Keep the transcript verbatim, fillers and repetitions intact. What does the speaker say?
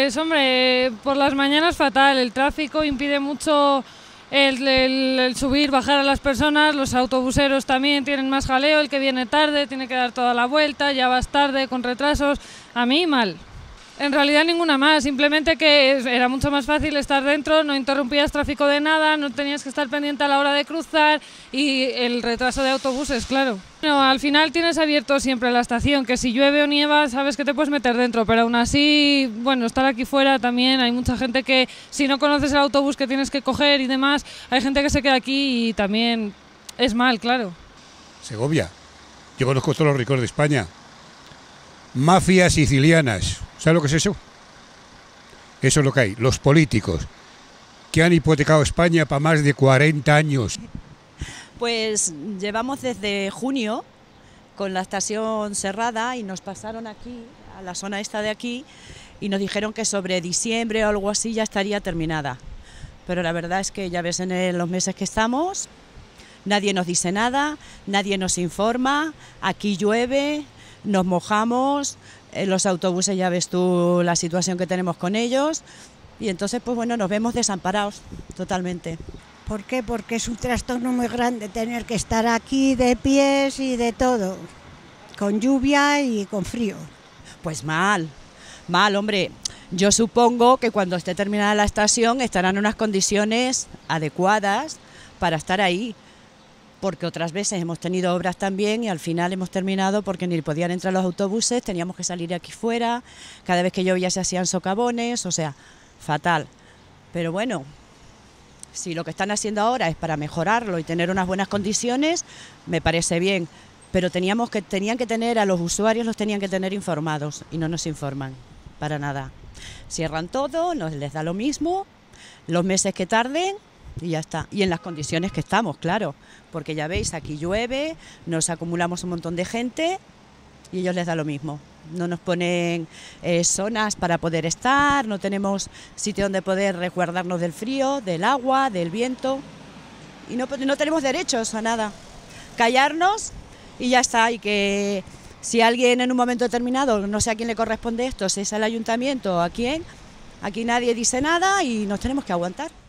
Pues hombre, por las mañanas fatal, el tráfico impide mucho el, el, el subir, bajar a las personas, los autobuseros también tienen más jaleo, el que viene tarde tiene que dar toda la vuelta, ya vas tarde con retrasos, a mí mal. En realidad ninguna más, simplemente que era mucho más fácil estar dentro, no interrumpías tráfico de nada, no tenías que estar pendiente a la hora de cruzar y el retraso de autobuses, claro. No, al final tienes abierto siempre la estación, que si llueve o nieva sabes que te puedes meter dentro, pero aún así, bueno, estar aquí fuera también, hay mucha gente que si no conoces el autobús que tienes que coger y demás, hay gente que se queda aquí y también es mal, claro. Segovia, yo conozco todos los ricos de España. Mafias sicilianas, ¿sabes lo que es eso? Eso es lo que hay, los políticos que han hipotecado España para más de cuarenta años. Pues llevamos desde junio con la estación cerrada y nos pasaron aquí, a la zona esta de aquí, y nos dijeron que sobre diciembre o algo así ya estaría terminada. Pero la verdad es que ya ves en el, los meses que estamos, nadie nos dice nada, nadie nos informa, aquí llueve, nos mojamos, en los autobuses ya ves tú la situación que tenemos con ellos y entonces pues bueno, nos vemos desamparados totalmente. ¿Por qué? Porque es un trastorno muy grande tener que estar aquí de pies y de todo, con lluvia y con frío. Pues mal, mal hombre, yo supongo que cuando esté terminada la estación estarán en unas condiciones adecuadas para estar ahí. Porque otras veces hemos tenido obras también y al final hemos terminado porque ni podían entrar los autobuses, teníamos que salir aquí fuera, cada vez que llovía se hacían socavones, o sea, fatal. Pero bueno, si lo que están haciendo ahora es para mejorarlo y tener unas buenas condiciones, me parece bien, pero teníamos que, tenían que tener, a los usuarios los tenían que tener informados y no nos informan, para nada. Cierran todo, nos les da lo mismo, los meses que tarden, y ya está, y en las condiciones que estamos, claro, porque ya veis, aquí llueve, nos acumulamos un montón de gente y a ellos les da lo mismo. No nos ponen eh, zonas para poder estar, no tenemos sitio donde poder resguardarnos del frío, del agua, del viento y no, no tenemos derechos a nada. Callarnos y ya está, y que si alguien en un momento determinado, no sé a quién le corresponde esto, si es al ayuntamiento o a quién, aquí nadie dice nada y nos tenemos que aguantar.